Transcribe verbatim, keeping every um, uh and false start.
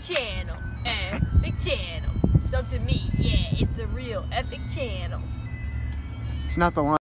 channel. Epic channel. So to me, yeah, it's a real epic channel. It's not the line.